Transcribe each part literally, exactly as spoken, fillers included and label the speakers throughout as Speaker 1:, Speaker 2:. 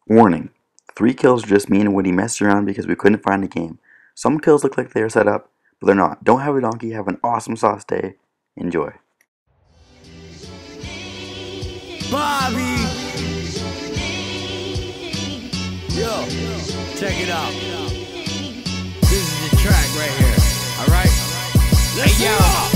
Speaker 1: Warning: three kills are just me and Woody messed around because we couldn't find a game. Some kills look like they are set up, but they're not. Don't have a donkey, have an awesome sauce day. Enjoy.
Speaker 2: Bobby! Yo, check it out. This is the track right here, alright? Hey yo!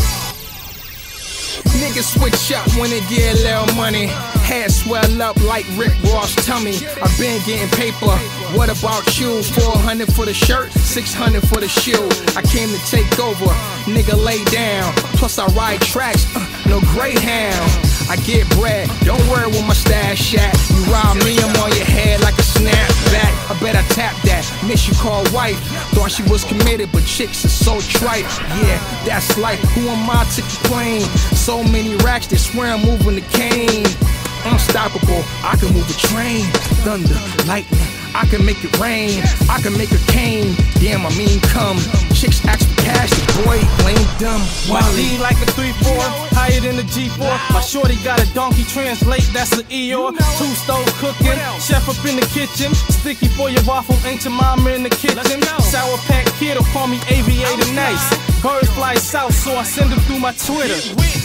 Speaker 3: Niggas switch up when they get a little money. Head swell up like Rick Ross' tummy. I've been getting paper. What about you? four hundred for the shirt, six hundred for the shoe. I came to take over. Nigga lay down. Plus I ride tracks, uh, no Greyhound. I get bread, don't worry with my stash at. You rob me, I'm on your head like a snapback. I bet I tap that, miss you call wife. Thought she was committed, but chicks are so trite. Yeah, that's life, who am I to complain? So many racks, they swear I'm moving the cane. Unstoppable, I can move a train. Thunder, lightning, I can make it rain. I can make a cane, damn I mean come. Chicks ask for cash, the boy blame dumb.
Speaker 4: My D like a three four, higher than a G four. My shorty got a donkey, translate, that's an Eeyore. Two stove cooking, chef up in the kitchen. Sticky for your waffle, ain't your mama in the kitchen. Sour Pack Kid'll call me Aviator Nice. Birds fly south, so I send them through my Twitter.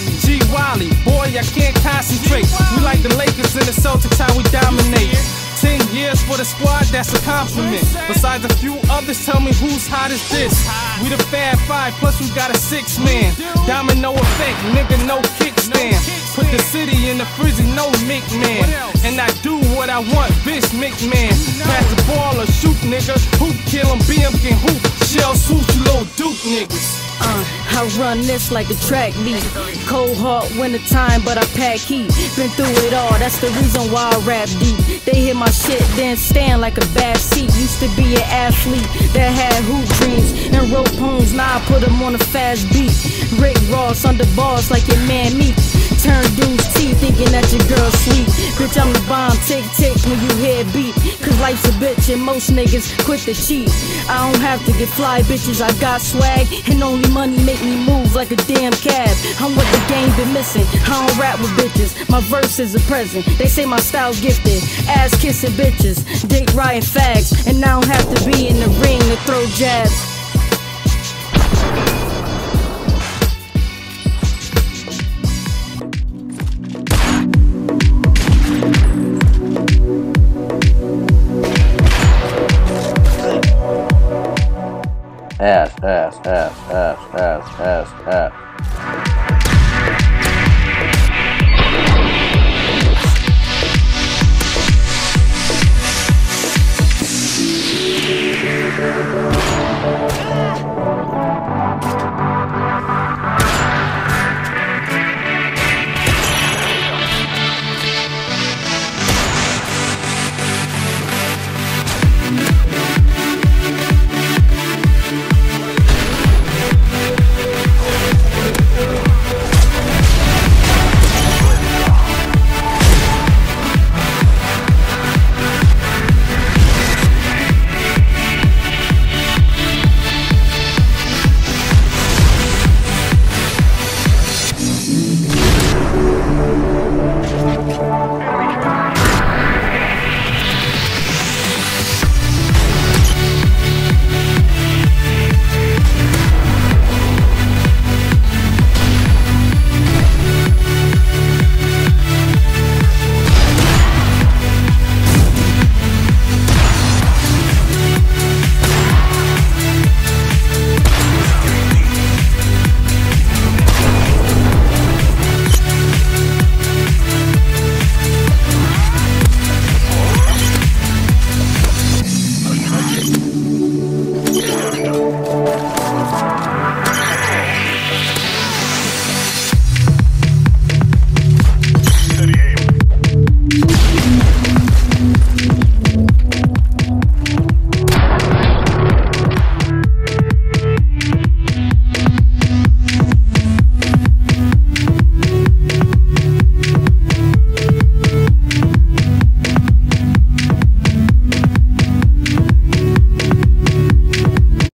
Speaker 4: G Wiley, boy I can't concentrate. We like the Lakers and the Celtics, how we dominate. Ten years for the squad, that's a compliment. Besides a few others, tell me who's hot as this. We the Fab Five, plus we got a six man. Domino effect, nigga, no kickstand. Put the city in the frizzy, no McMahon. And I do what I want, bitch McMahon. Pass the ball or shoot, nigga. Hoop kill him, B M can hoop. Shell swoop, you little Duke niggas.
Speaker 5: Uh, I run this like a track meet. Cold heart, winter time, but I pack heat. Been through it all, that's the reason why I rap deep. They hit my shit, then stand like a bad seat. Used to be an athlete that had hoop dreams and wrote poems, now I put them on a fast beat. Rick Ross under bars like your man Meek. Turn dudes teeth thinking that your girl sweet. Bitch, I'm the bomb, tick tick when you hear beat. Cause life's a bitch and most niggas quit to cheat. I don't have to get fly bitches, I got swag. And only money make me move like a damn cab. I'm what the game been missing, I don't rap with bitches. My verse is a present, they say my style's gifted. Ass kissing bitches, dick riding fags. And I don't have to be in the ring to throw jabs.
Speaker 1: Ass, ass, ass, ass, ass, ass, ass.
Speaker 6: Thank you.